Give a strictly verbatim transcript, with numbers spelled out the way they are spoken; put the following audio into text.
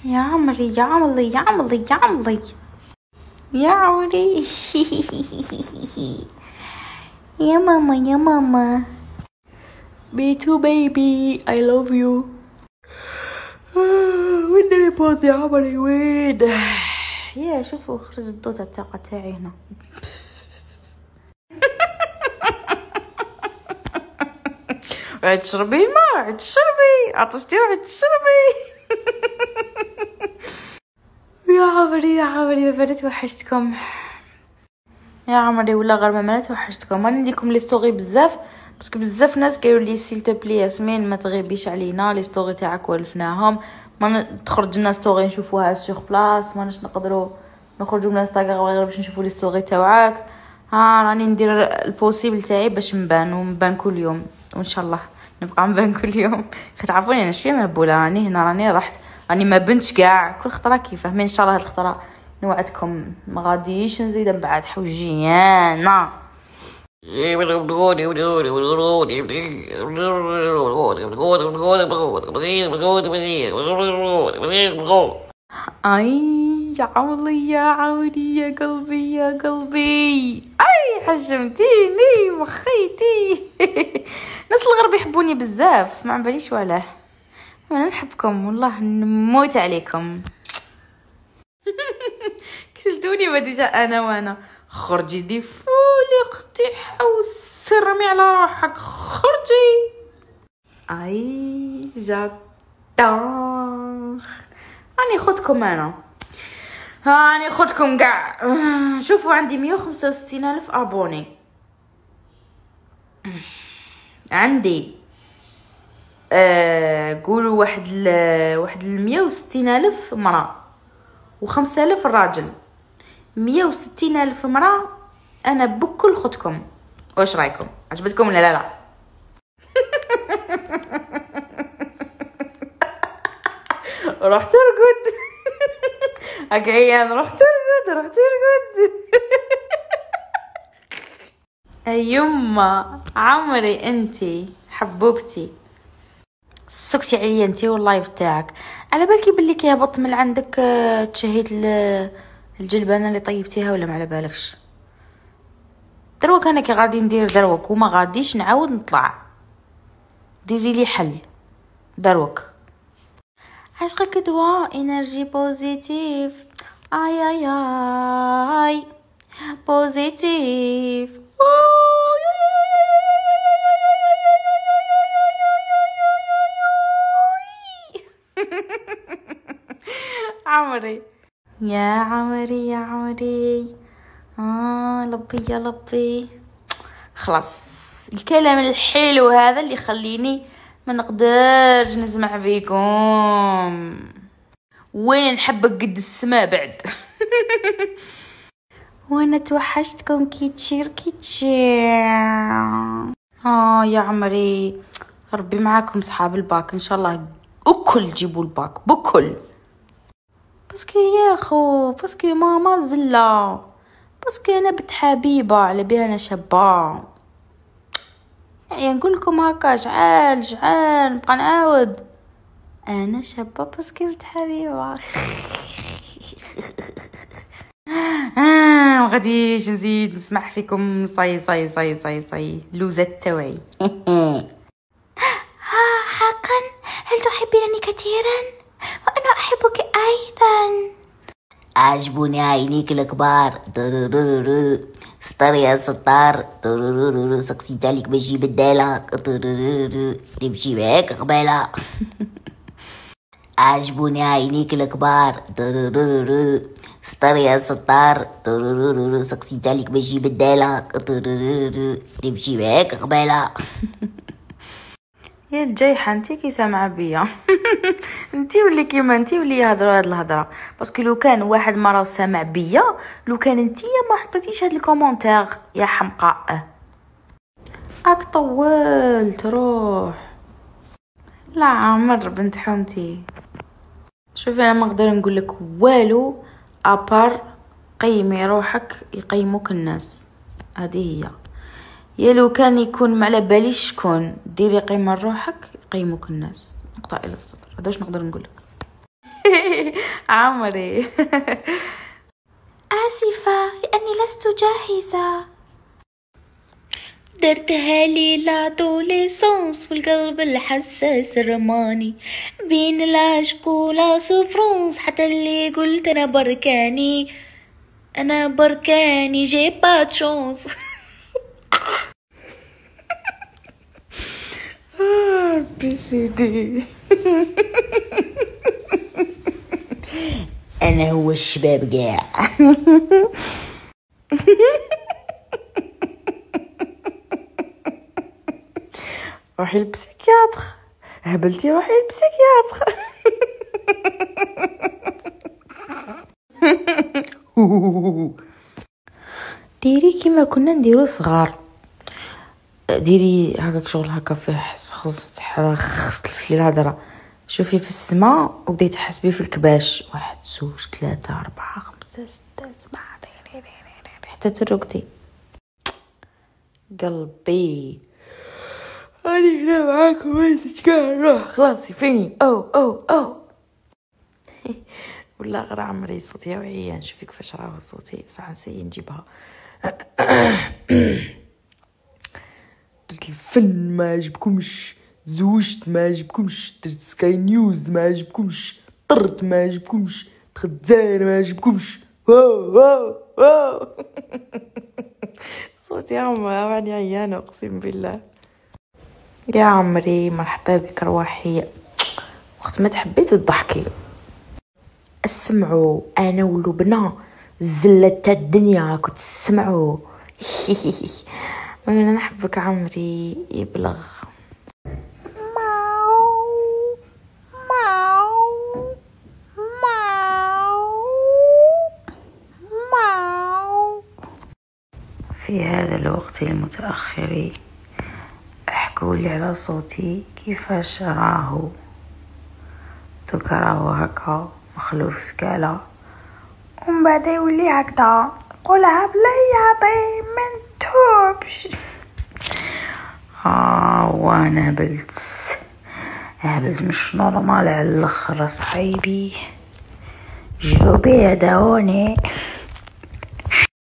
يا عمري يا عمري يا عمري يا عمري يا عمري يا ماما يا ماما. Me too baby I love you. وين البوط يا عمري وين؟ يا شوفوا خرج الضوء تاع الطاقة تاعي هنا. عاد تشربي الماء، عاد تشربي، عطشتي عاد تشربي. يا عمري يا عمري ما توحشتكم يا عمري ولا غير ما توحشتكم. راني نديكم لي ستوري بزاف باسكو بزاف ناس قالوا لي سيل تو بلي ياسمين ما تغيبيش علينا، لي ستوري تاعك ولفناهم، ما تخرج لنا ستوري نشوفوها سور بلاص، ماناش نقدروا نخرجوا من انستغرام غير باش نشوفوا لي ستوري تاعك. ها راني ندير البوسيبل تاعي باش نبان ونبان كل يوم، وان شاء الله نبقى نبان كل يوم. تعرفوني انا شويه مهبوله، راني هنا راني رحت راني ما بنتش كاع كل خطره كيفاه، مي ان شاء الله هاد الخطره نوعدكم ما غاديش نزيد بعد حوجيانا. اي يا عمري يا عمري يا قلبي يا قلبي، اي حشمتيني مخيتي. ناس الغرب يحبوني بزاف، ما عباليش وعلاه، انا نحبكم والله نموت عليكم. كسلتوني بديت انا وانا خرجي دي فولي اختي حوس رمي على روحك خرجي. اي جادور راني خدكم انا، هاني خدكم كاع. شوفوا عندي مية وخمسة وستين الف ابوني، عندي أه قولوا واحد ل واحد المية وستين الف مرأة وخمسة الف راجل، مية وستين الف مرأة. انا بكل خدكم، واش رايكم؟ عجبتكم ولا لا لا؟ رحت ترقد اكعيان، رحت ترقد رحت ترقد. ايما عمري انتي حبوبتي، سكتي عليا انتي واللايف تاعك، على بالك بلي كيهبط من عندك تشهيت الجلبانه اللي طيبتيها ولا ما على بالكش؟ دروك انا كي غادي ندير دروك وما غاديش نعاود نطلع، ديري لي حل دروك. عشقك دواء انرجي بوزيتيف، اي اي اي بوزيتيف. عمري يا عمري يا عمري، آه لبي يا لبي. خلاص الكلام الحلو هذا اللي يخليني ما نقدرش نسمع فيكم، وين نحبك قد السماء بعد. وانا توحشتكم كي تشير كي تشير. اه يا عمري ربي معاكم صحاب الباك ان شاء الله، اكل جيبوا الباك بكل، باسكو يا خو باسكو ماما زله، باسكو انا بنت حبيبه على بها انا شابه، يعني نقول لكم هكا شعال شعال نبقى نعاود انا شابه باسكو بنت حبيبه. اه غاديش نزيد نسمح فيكم، صاي صاي صاي صاي صاي لوزات توعي. حقا هل تحبينني كثيرا؟ وانا احبك ايضا. عجبوني عينيك الكبار، ستار يا ستار، سقسيت عليك باش نجيب الدالة، نمشي معاك قبالة. عجبوني عينيك الكبار، ستار يا ستار، سقسيت عليك باش نجيب الدالة، نمشي معاك قبالة. يا الجايحه انتي كي سامعه بيا. انتي ولي كيما انتي ولي يهضروا هاد الهضره، باسكو لو كان واحد ما راه سامع بيا، لو كان انتي ما حطيتيش هاد الكومونتير يا حمقاء. اك طولت روح لا عمر بنت حومتي. شوفي انا ما نقدر نقول لك والو ابار قيمي روحك يقيموك الناس، هذه هي. يا لو كان يكون ما على باليش شكون ديري قيمه لروحك يقيموك الناس، نقطه الى الصفر. هذا واش نقدر نقول لك. عمري. آسفة لأني لست جاهزة. درتها لي لادوليسونس والقلب الحساس رماني بين العشق ولا سفرونس، حتى اللي قلت انا بركاني انا بركاني جي با شونس. بي سي دي. انا هو الشباب قاع. روحي للبسيكياتر، هبلتي روحي للبسيكياتر. ديري كيما كنا نديرو صغار، ديري هكاك شغل هكا فيه خص خص الهضره، شوفي في السماء وبداي تحسبي في الكباش، واحد زوج ثلاثة أربعة خمسة ستة سبعة حتى ترقدي. قلبي أنا هنا معاكم وينك روح خلاص فيني أو أو أو. ولا غير عمري صوتي وعيان، شوفي كيفاش راهو صوتي بصح نسي نجيبها. درت الفن ما عجبكمش، زوجت ما عجبكمش، درت سكاي نيوز ما عجبكمش، طرت ما عجبكمش، دخلت الجزائر ما عجبكمش. واو واو واو. صوتي عمري عيانة اقسم بالله. يا عمري مرحبا بك رواحي، وقت ما تحبي تضحكي. اسمعوا انا ولبنى الزلة تاع الدنيا كنت تسمعوا. انا نحبك عمري يبلغ. في هذا الوقت المتأخر احكوا لي على صوتي كيفاش راهو. دوكا راهو هكا مخلوف سكالة ومن بعد يولي هكذا قولها بلا يعطي من توبش. اه وانا هبلت هبلت مش نورمال على الاخر صحيبي، جروبي يدعوني.